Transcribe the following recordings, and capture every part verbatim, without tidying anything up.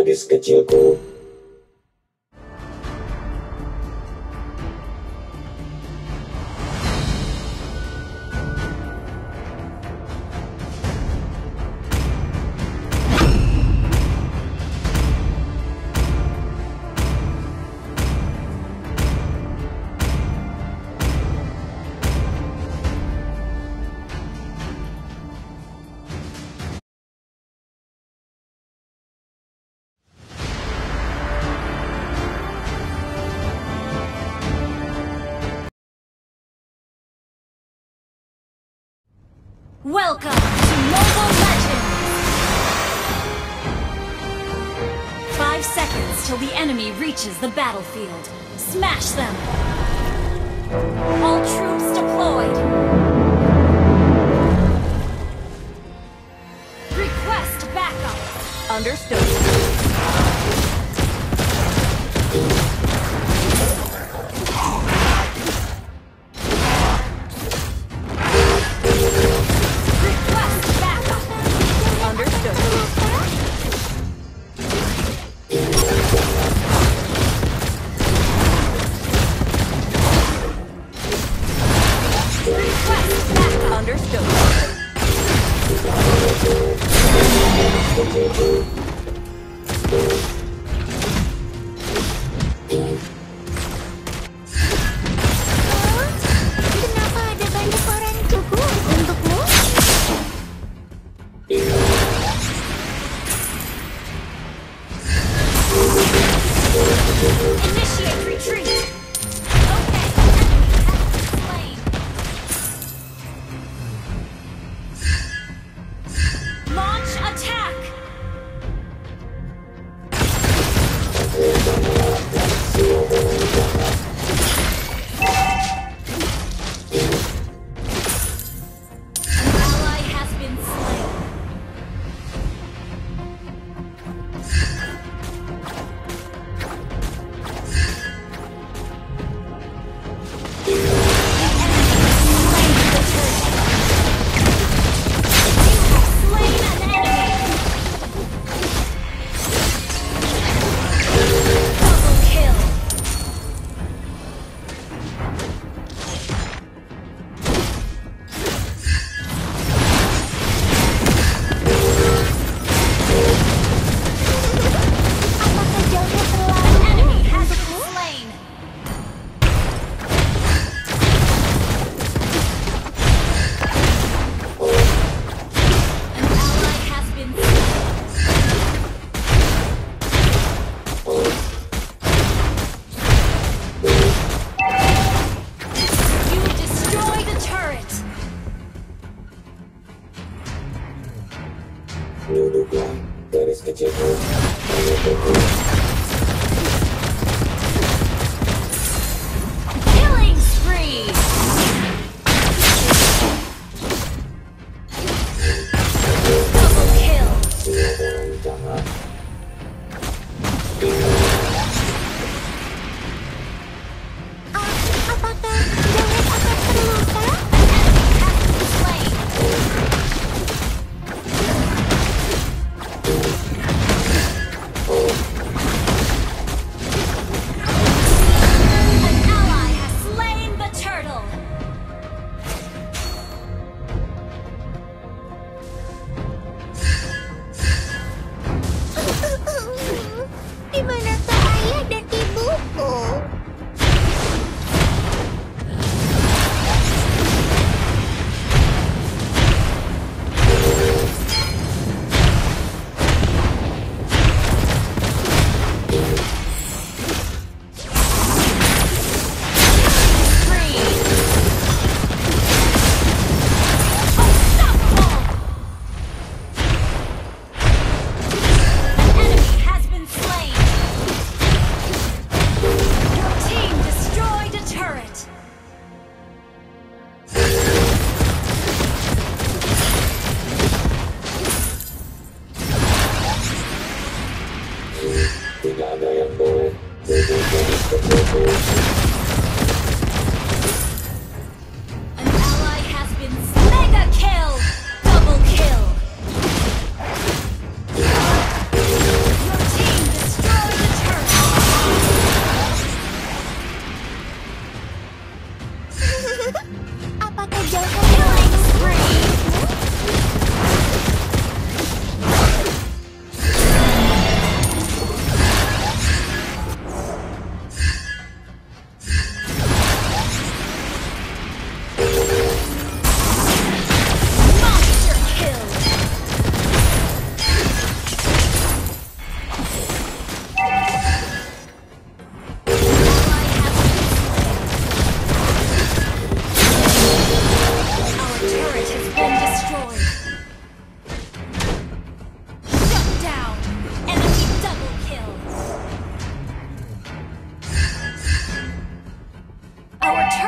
gadis kecilku. Welcome to Mobile Legends! Five seconds till the enemy reaches the battlefield. Smash them! All troops deployed! Request backup! Understood.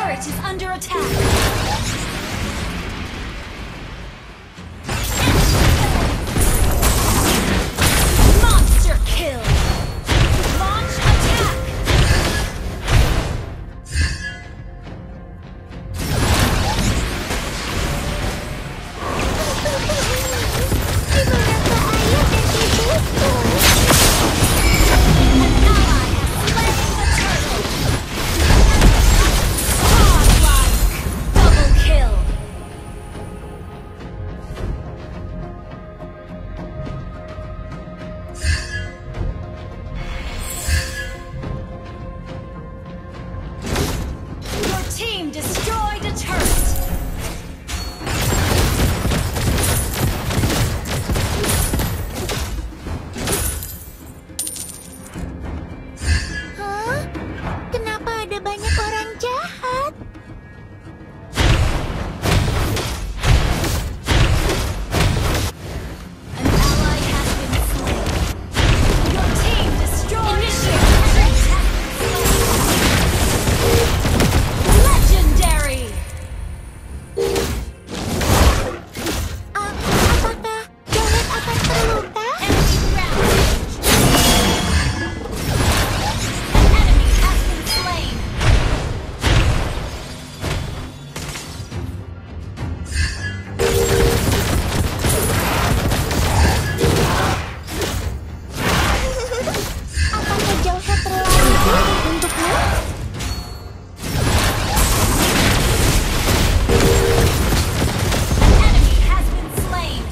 turret is under attack. Monster kill. Launch attack. Destroyed a turret! Hah? Kenapa ada banyak orang jahat? An ally has been slain. Your team destroyed Initiate attack! Legendary! Ah, apakah Janet akan terluka? Enemy rampage! An enemy has been slain! Apakah Janet terlalu tinggi untukmu? An enemy has been slain!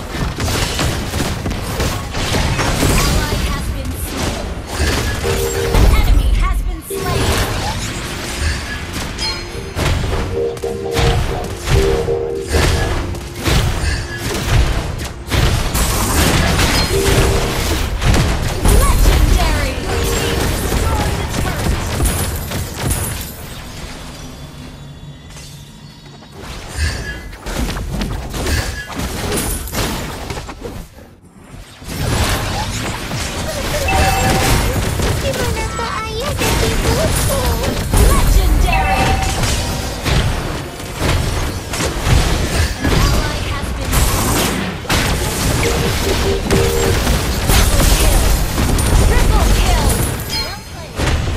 Ally has been slain! An enemy has been slain! Legendary! Your team destroyed a turret! Di manakah ayah dan ibuku? Legendary! An ally has been slain. Triple kill! Well played.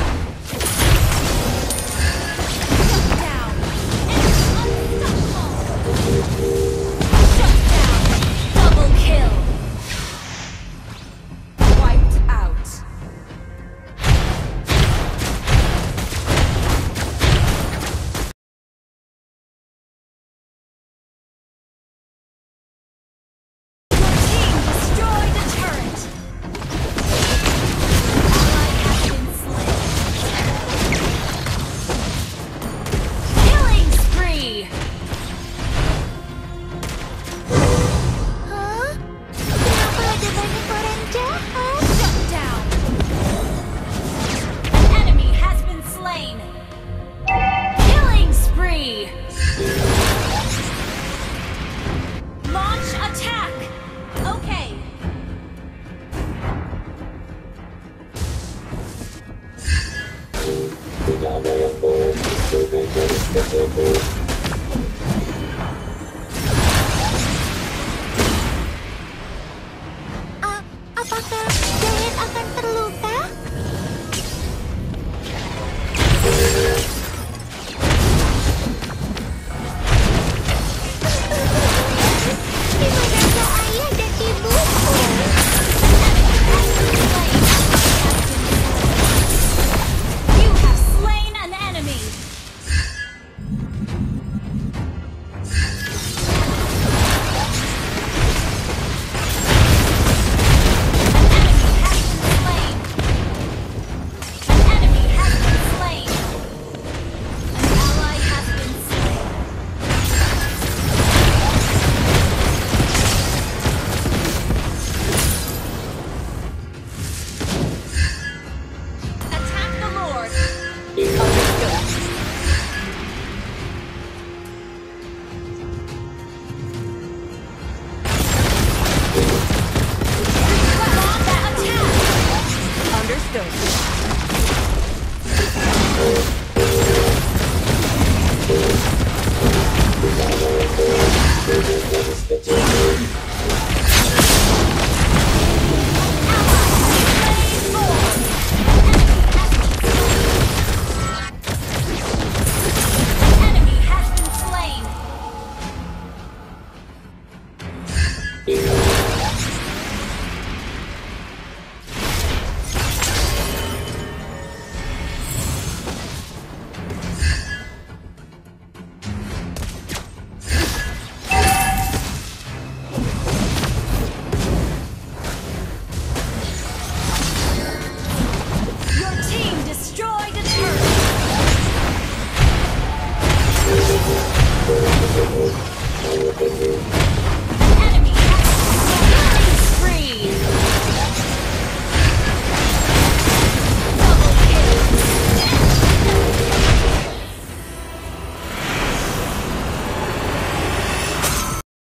Shut down! Enemy unstoppable! Shut down! Double kill! Wiped out. Your team destroyed a turret. Ally has been slain. Killing spree. Hah? Kenapa ada banyak orang jahat? Shut down. An enemy has been slain. Killing spree. Launch attack. Okay. Ah, apakah Janet akan terluka? Di manakah ayah dan ibuku? You have slain an enemy. An enemy has been slain. An enemy has been slain.